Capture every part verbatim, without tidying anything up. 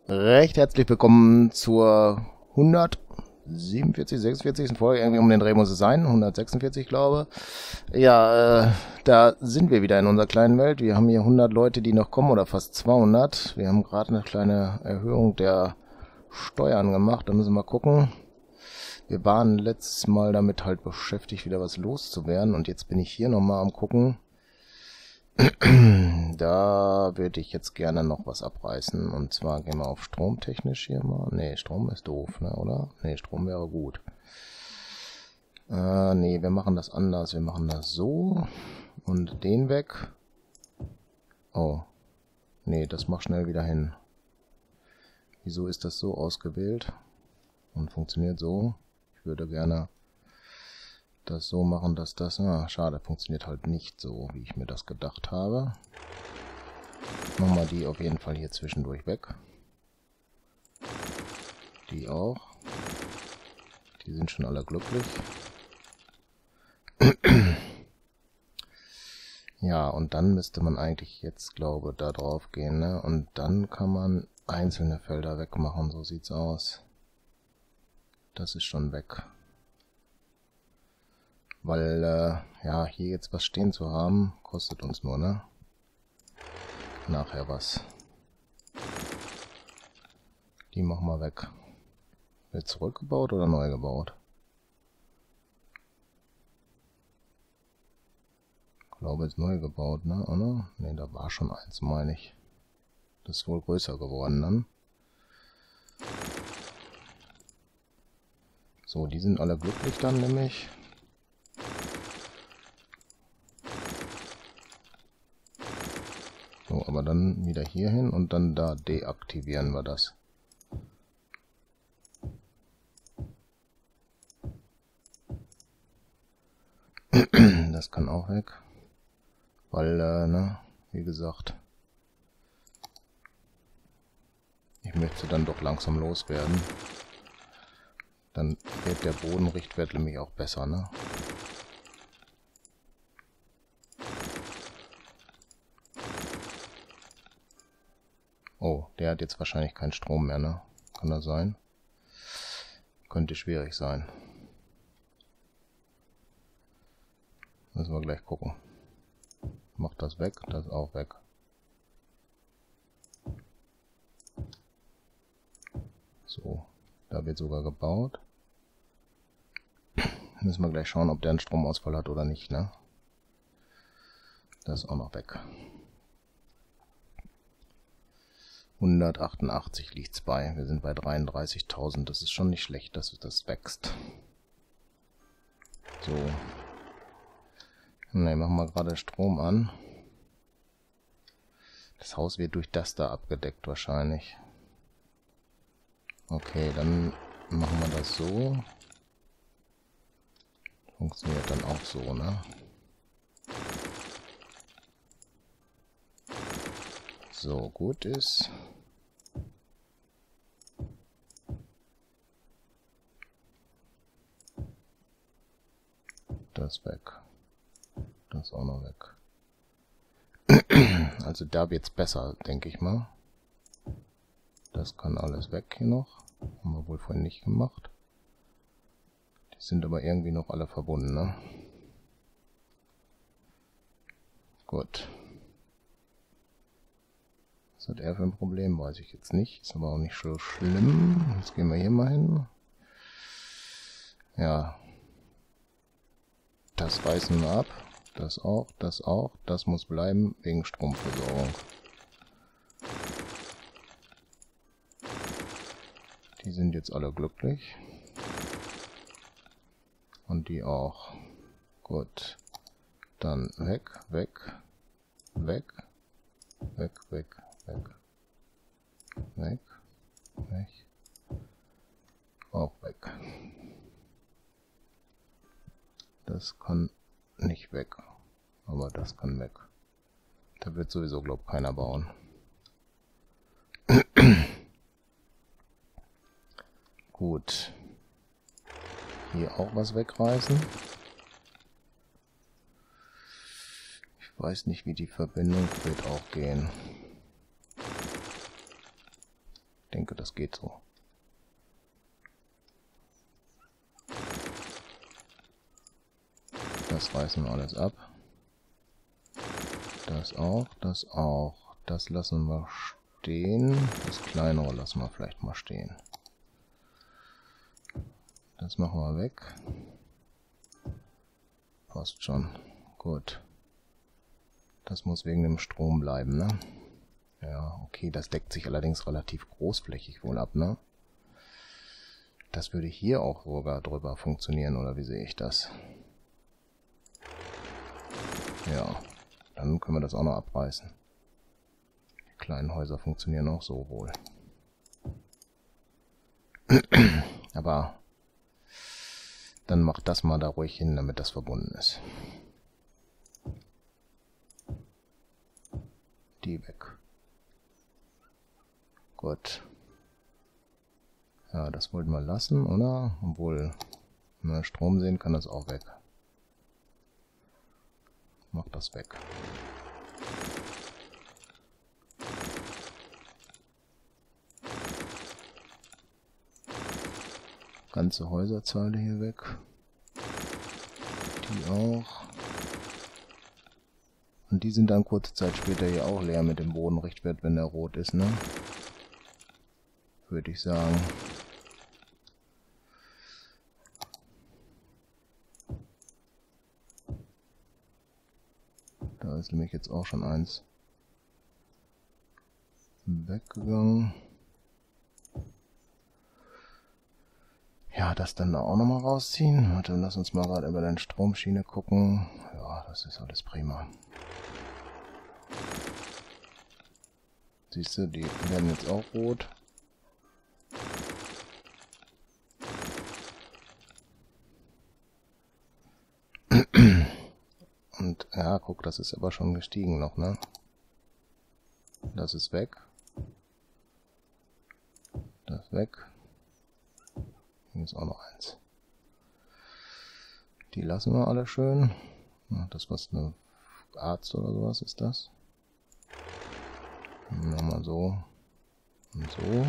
Recht herzlich willkommen zur hundertsiebenundvierzig, sechsundvierzig. Folge, irgendwie um den Dreh muss es sein, hundertsechsundvierzig glaube ich. Ja, äh, da sind wir wieder in unserer kleinen Welt. Wir haben hier hundert Leute, die noch kommen, oder fast zweihundert. Wir haben gerade eine kleine Erhöhung der Steuern gemacht, da müssen wir gucken. Wir waren letztes Mal damit halt beschäftigt, wieder was loszuwerden, und jetzt bin ich hier nochmal am gucken. Da würde ich jetzt gerne noch was abreißen. Und zwar gehen wir auf stromtechnisch hier mal. Ne, Strom ist doof, ne, oder? Ne, Strom wäre gut. Äh, ne, wir machen das anders. Wir machen das so. Und den weg. Oh. Ne, das mach schnell wieder hin. Wieso ist das so ausgewählt? Und funktioniert so? Ich würde gerne das so machen, dass das... Ah, schade, funktioniert halt nicht so, wie ich mir das gedacht habe. Machen wir die auf jeden Fall hier zwischendurch weg. Die auch. Die sind schon alle glücklich. Ja, und dann müsste man eigentlich jetzt, glaube ich, da drauf gehen, ne? Und dann kann man einzelne Felder wegmachen, so sieht's aus. Das ist schon weg. Weil, äh, ja, hier jetzt was stehen zu haben, kostet uns nur, ne? Nachher was. Die machen wir weg. Wird zurückgebaut oder neu gebaut? Ich glaube, es ist neu gebaut, ne? Oder? Ne, da war schon eins, meine ich. Das ist wohl größer geworden dann. So, die sind alle glücklich dann nämlich. So, aber dann wieder hier hin und dann da deaktivieren wir das. Das kann auch weg. Weil, äh, ne, wie gesagt, ich möchte dann doch langsam loswerden. Dann wird der Bodenrichtwert nämlich auch besser, ne? Oh, der hat jetzt wahrscheinlich keinen Strom mehr, ne? Kann das sein? Könnte schwierig sein. Müssen wir gleich gucken. Macht das weg, das auch weg. So, da wird sogar gebaut. Müssen wir gleich schauen, ob der einen Stromausfall hat oder nicht, ne? Das ist auch noch weg. hundertachtundachtzig liegt's bei. Wir sind bei dreiunddreißigtausend. Das ist schon nicht schlecht, dass das wächst. So. Ne, machen wir gerade Strom an. Das Haus wird durch das da abgedeckt wahrscheinlich. Okay, dann machen wir das so. Funktioniert dann auch so, ne? So, gut ist. Das weg. Das auch noch weg. Also da wird's besser, denke ich mal. Das kann alles weg hier noch. Haben wir wohl vorhin nicht gemacht. Die sind aber irgendwie noch alle verbunden, ne? Gut. Was hat er für ein Problem? Weiß ich jetzt nicht. Ist aber auch nicht so schlimm. Jetzt gehen wir hier mal hin. Ja. Das reißen wir ab. Das auch, das auch. Das muss bleiben wegen Stromversorgung. Die sind jetzt alle glücklich. Und die auch. Gut. Dann weg, weg, weg, weg, weg, weg, weg, weg, auch weg. Das kann nicht weg, aber das kann weg. Da wird sowieso, glaube ich, keiner bauen. Gut. Hier auch was wegreißen. Ich weiß nicht, wie die Verbindung wird auch gehen. denke, das geht so. Das reißen wir alles ab. Das auch, das auch. Das lassen wir stehen. Das kleinere lassen wir vielleicht mal stehen. Das machen wir weg. Passt schon. Gut. Das muss wegen dem Strom bleiben, ne? Ja, okay, das deckt sich allerdings relativ großflächig wohl ab, ne? Das würde hier auch sogar drüber funktionieren, oder wie sehe ich das? Ja, dann können wir das auch noch abreißen. Die kleinen Häuser funktionieren auch so wohl. Aber dann macht das mal da ruhig hin, damit das verbunden ist. Die weg. Gut. Ja, das wollten wir lassen, oder? Obwohl, wenn wir Strom sehen, kann das auch weg. Mach das weg. Ganze Häuserzeile hier weg. Die auch. Und die sind dann kurze Zeit später hier auch leer mit dem Bodenrichtwert, wenn der rot ist, ne? Würde ich sagen. Da ist nämlich jetzt auch schon eins weggegangen. Ja, das dann da auch nochmal rausziehen. Warte, lass uns mal gerade über den Stromschiene gucken. Ja, das ist alles prima. Siehst du, die werden jetzt auch rot. Und ja, guck, das ist aber schon gestiegen noch, ne? Das ist weg. Das weg. Hier ist auch noch eins. Die lassen wir alle schön. Ja, das was eine Arzt oder sowas ist das. Nochmal so und so.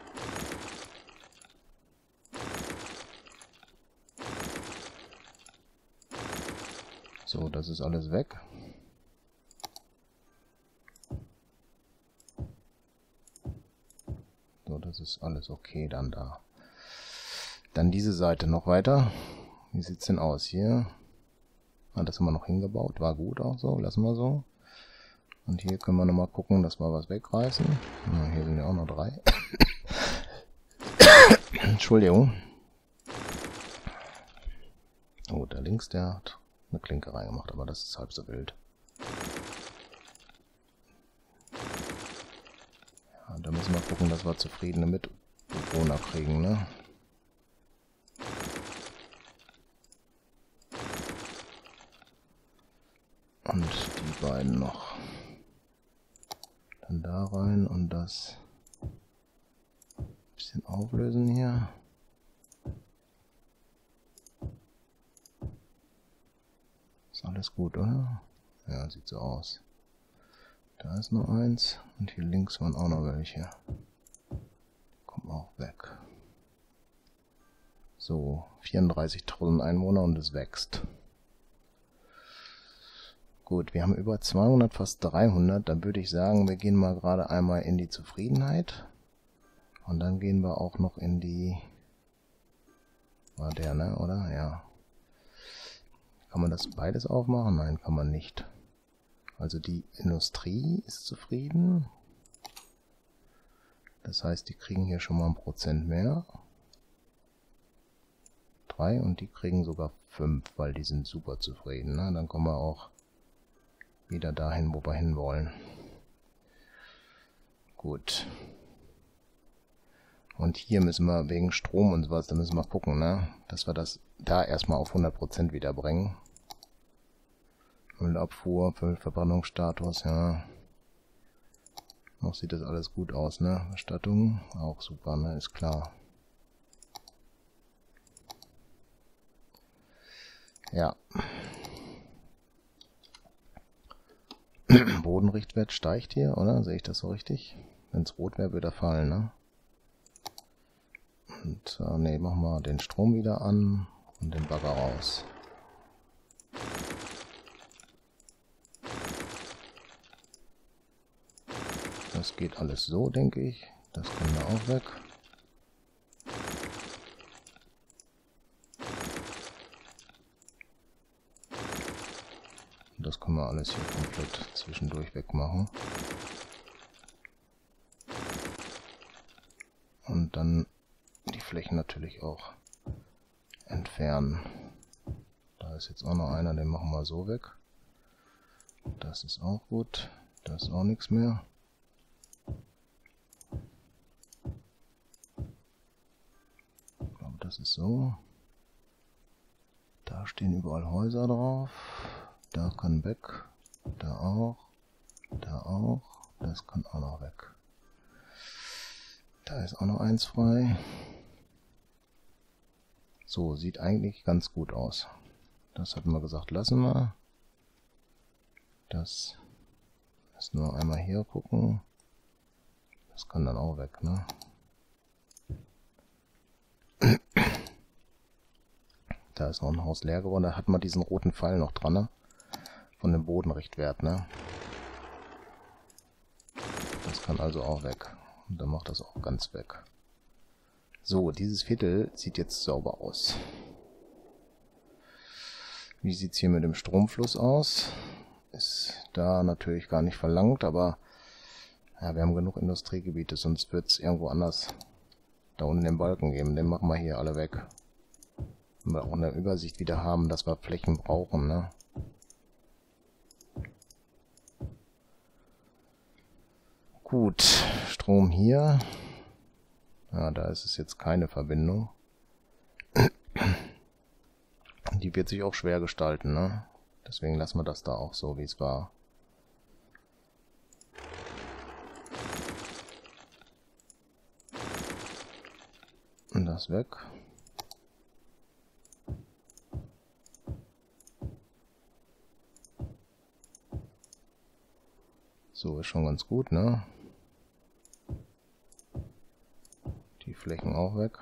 So, das ist alles weg. So, das ist alles okay dann da. Dann diese Seite noch weiter. Wie sieht's denn aus hier? Ah, das haben wir noch hingebaut. War gut auch so. Lassen wir so. Und hier können wir nochmal gucken, dass wir was wegreißen. Ja, hier sind ja auch noch drei. Entschuldigung. Oh, da links, der hat eine Klinke reingemacht, aber das ist halb so wild. Ja, da müssen wir gucken, dass wir zufriedene Mitbewohner kriegen, ne? Und die beiden noch. Dann da rein und das ein bisschen auflösen hier. Ist alles gut, oder? Ja, sieht so aus. Da ist noch eins und hier links waren auch noch welche. Kommen auch weg. So, vierunddreißigtausend Einwohner und es wächst. Gut, wir haben über zweihundert, fast dreihundert. Dann würde ich sagen, wir gehen mal gerade einmal in die Zufriedenheit. Und dann gehen wir auch noch in die... War der, ne? Oder? Ja. Kann man das beides aufmachen? Nein, kann man nicht. Also die Industrie ist zufrieden. Das heißt, die kriegen hier schon mal ein Prozent mehr. Drei und die kriegen sogar fünf, weil die sind super zufrieden. Ne? Dann kommen wir auch wieder dahin, wo wir hinwollen. Gut. Und hier müssen wir wegen Strom und sowas, da müssen wir gucken, ne? Dass wir das da erstmal auf hundert Prozent wieder bringen. Müllabfuhr, Verbrennungsstatus, ja. Noch sieht das alles gut aus, ne? Erstattung, auch super, ne? Ist klar. Ja. Bodenrichtwert steigt hier, oder? Sehe ich das so richtig? Wenn es rot wäre, würde er fallen, ne? Und äh, ne, machen wir den Strom wieder an und den Bagger raus. Das geht alles so, denke ich. Das können wir auch weg. Das können wir alles hier komplett zwischendurch wegmachen. Und dann die Flächen natürlich auch entfernen. Da ist jetzt auch noch einer, den machen wir so weg. Das ist auch gut. Da ist auch nichts mehr. Ich glaube, das ist so. Da stehen überall Häuser drauf. Da kann weg. Da auch. Da auch. Das kann auch noch weg. Da ist auch noch eins frei. So, sieht eigentlich ganz gut aus. Das hatten wir gesagt, lassen wir. Das ist nur einmal hier gucken. Das kann dann auch weg, ne? Da ist noch ein Haus leer geworden. Da hat man diesen roten Pfeil noch dran, ne? Von dem Bodenrichtwert, ne? Das kann also auch weg. Und dann macht das auch ganz weg. So, dieses Viertel sieht jetzt sauber aus. Wie sieht es hier mit dem Stromfluss aus? Ist da natürlich gar nicht verlangt, aber ja, wir haben genug Industriegebiete, sonst wird es irgendwo anders da unten den Balken geben. Den machen wir hier alle weg. Wenn wir auch eine Übersicht wieder haben, dass wir Flächen brauchen, ne? Gut, Strom hier. Ja, da ist es jetzt keine Verbindung. Die wird sich auch schwer gestalten, ne? Deswegen lassen wir das da auch so, wie es war. Und das weg. So, ist schon ganz gut, ne? Die Flächen auch weg.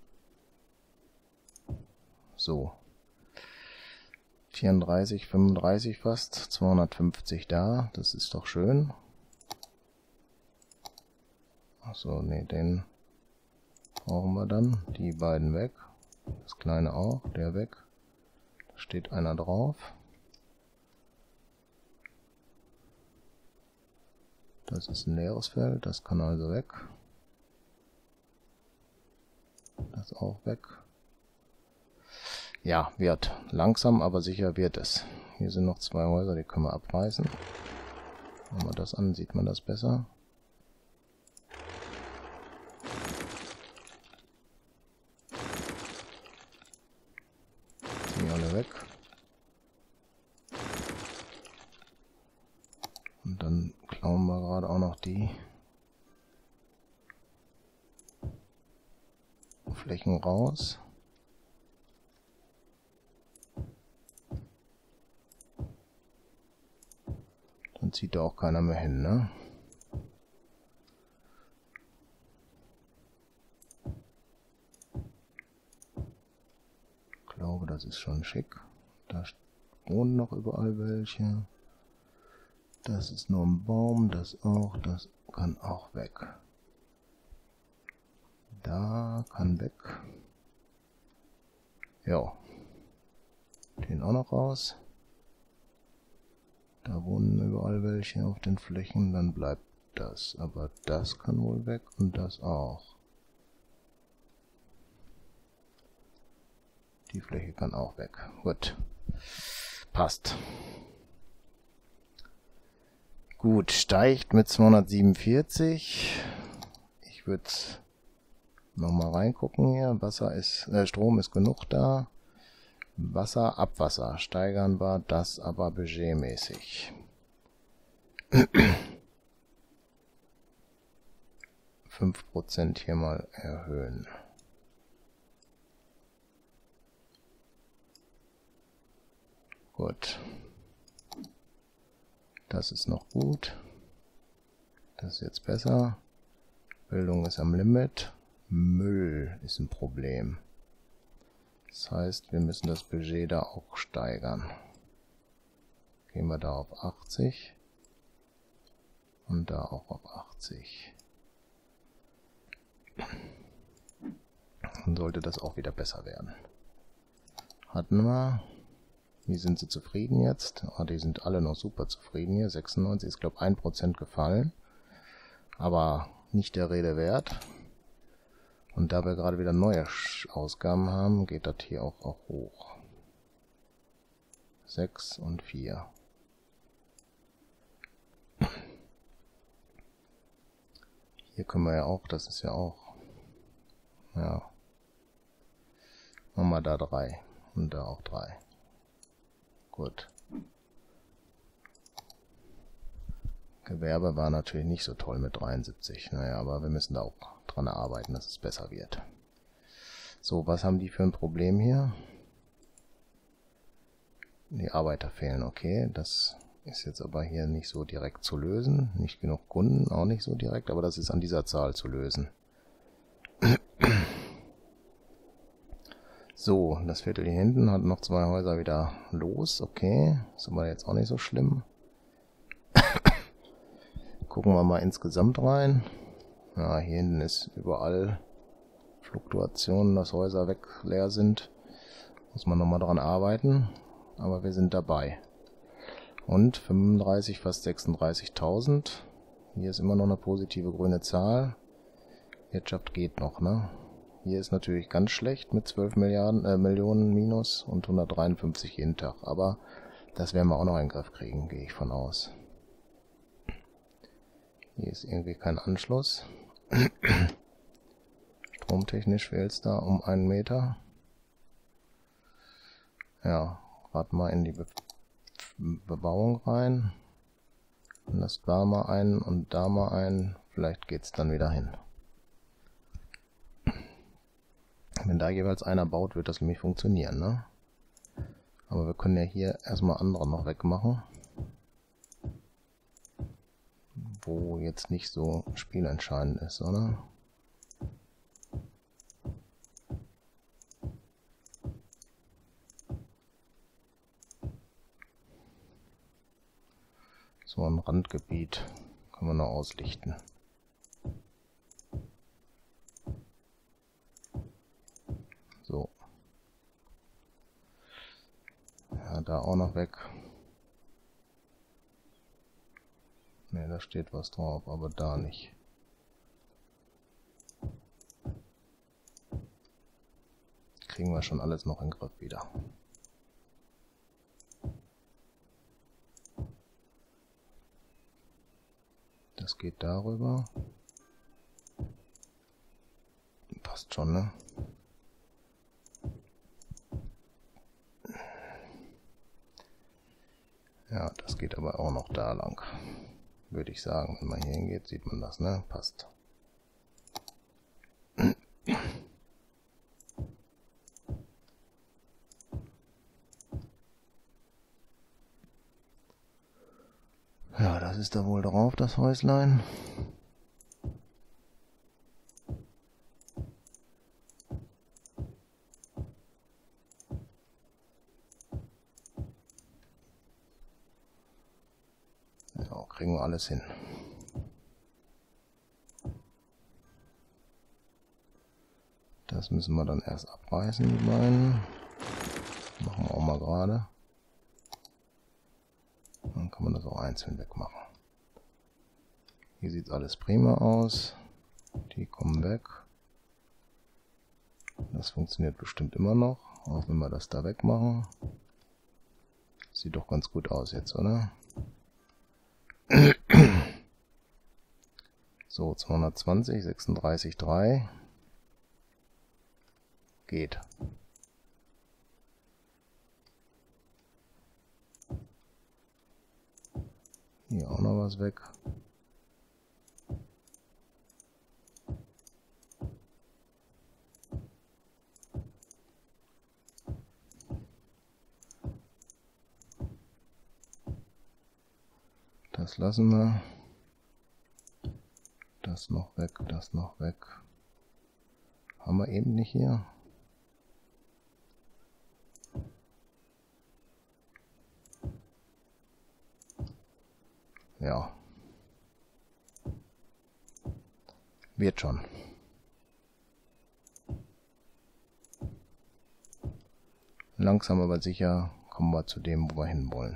So. vierunddreißig, fünfunddreißig fast. zweihundertfünfzig da. Das ist doch schön. Achso, ne, den brauchen wir dann. Die beiden weg. Das kleine auch. Der weg. Da steht einer drauf. Das ist ein leeres Feld. Das kann also weg. Das auch weg. Ja, wird. Langsam, aber sicher wird es. Hier sind noch zwei Häuser, die können wir abreißen. Wenn man das an, sieht man das besser. Die alle weg. Und dann klauen wir gerade auch noch die Flächen raus. Dann zieht da auch keiner mehr hin, ne? Ich glaube, das ist schon schick. Da wohnen noch überall welche. Das ist nur ein Baum, das auch, das kann auch weg. Da kann weg. Ja. Den auch noch raus. Da wohnen überall welche auf den Flächen, dann bleibt das. Aber das kann wohl weg und das auch. Die Fläche kann auch weg. Gut. Passt. Gut, steigt mit zweihundertsiebenundvierzig. Ich würde nochmal reingucken hier. Wasser ist, äh, Strom ist genug da. Wasser, Abwasser steigern wir, das aber budgetmäßig. fünf Prozent hier mal erhöhen. Gut. Das ist noch gut. Das ist jetzt besser. Bildung ist am Limit. Müll ist ein Problem. Das heißt, wir müssen das Budget da auch steigern. Gehen wir da auf achtzig und da auch auf achtzig. Dann sollte das auch wieder besser werden. Hatten wir. Wie sind sie zufrieden jetzt? Ah, die sind alle noch super zufrieden hier. sechsundneunzig ist, glaube ich, ein Prozent gefallen. Aber nicht der Rede wert. Und da wir gerade wieder neue Ausgaben haben, geht das hier auch, auch hoch. sechs und vier. Hier können wir ja auch, das ist ja auch, ja, machen wir da drei und da auch drei. Gut. Gewerbe war natürlich nicht so toll mit dreiundsiebzig. Naja, aber wir müssen da auch dran arbeiten, dass es besser wird. So, was haben die für ein Problem hier? Die Arbeiter fehlen, okay. Das ist jetzt aber hier nicht so direkt zu lösen. Nicht genug Kunden, auch nicht so direkt, aber das ist an dieser Zahl zu lösen. So, das Viertel hier hinten hat noch zwei Häuser wieder los. Okay, ist aber jetzt auch nicht so schlimm. Gucken wir mal insgesamt rein. Ja, hier hinten ist überall Fluktuation, dass Häuser weg leer sind. Muss man nochmal dran arbeiten. Aber wir sind dabei. Und fünfunddreißig, fast sechsunddreißigtausend. Hier ist immer noch eine positive grüne Zahl. Wirtschaft geht noch, ne? Hier ist natürlich ganz schlecht mit zwölf Milliarden, äh, Millionen Minus und hundertdreiundfünfzig jeden Tag. Aber das werden wir auch noch in den Griff kriegen, gehe ich von aus. Hier ist irgendwie kein Anschluss. Stromtechnisch fehlt es da um einen Meter. Ja, gerade mal in die Be Bebauung rein. Lasst da mal ein und da mal ein. Vielleicht geht es dann wieder hin. Wenn da jeweils einer baut, wird das nämlich funktionieren, ne? Aber wir können ja hier erstmal andere noch wegmachen. Wo jetzt nicht so spielentscheidend ist, oder? So ein Randgebiet können wir noch auslichten. So. Ja, da auch noch weg. Ne, da steht was drauf, aber da nicht. Kriegen wir schon alles noch in den Griff wieder. Das geht darüber. Passt schon, ne? Ja, das geht aber auch noch da lang. Würde ich sagen, wenn man hier hingeht, sieht man das, ne? Passt. Ja, das ist da wohl drauf, das Häuslein. Ja, kriegen wir alles hin. Das müssen wir dann erst abreißen, die beiden. Machen wir auch mal gerade. Dann kann man das auch einzeln wegmachen. Hier sieht alles prima aus. Die kommen weg. Das funktioniert bestimmt immer noch, auch wenn wir das da wegmachen. Sieht doch ganz gut aus jetzt, oder? So, zweihundertzwanzig, sechsunddreißig, drei. Geht. Hier auch noch was weg. Das lassen wir. Das noch weg, das noch weg. Haben wir eben nicht hier. Ja. Wird schon. Langsam aber sicher kommen wir zu dem, wo wir hinwollen.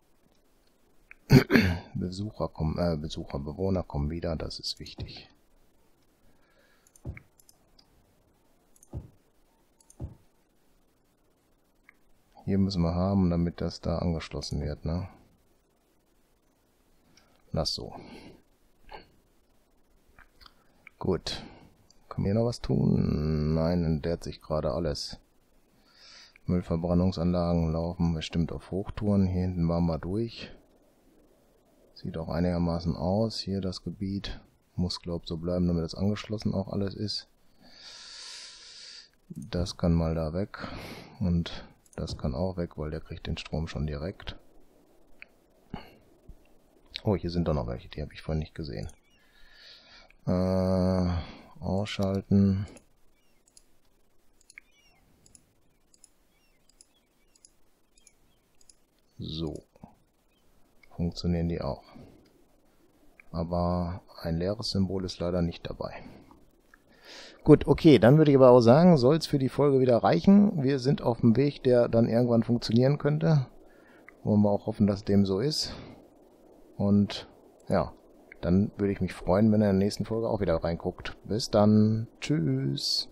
Besucher kommen, äh, Besucher, Bewohner kommen wieder, das ist wichtig. Hier müssen wir haben, damit das da angeschlossen wird, ne? Das so. Gut. Kann man hier noch was tun? Nein, entleert sich gerade alles. Müllverbrennungsanlagen laufen bestimmt auf Hochtouren. Hier hinten waren wir durch. Sieht auch einigermaßen aus. Hier das Gebiet. Muss, glaube ich, so bleiben, damit das angeschlossen auch alles ist. Das kann mal da weg. Und das kann auch weg, weil der kriegt den Strom schon direkt. Oh, hier sind doch noch welche. Die habe ich vorhin nicht gesehen. Äh, ausschalten. So. Funktionieren die auch. Aber ein leeres Symbol ist leider nicht dabei. Gut, okay, dann würde ich aber auch sagen, soll es für die Folge wieder reichen. Wir sind auf dem Weg, der dann irgendwann funktionieren könnte. Wollen wir auch hoffen, dass dem so ist. Und ja, dann würde ich mich freuen, wenn ihr in der nächsten Folge auch wieder reinguckt. Bis dann. Tschüss.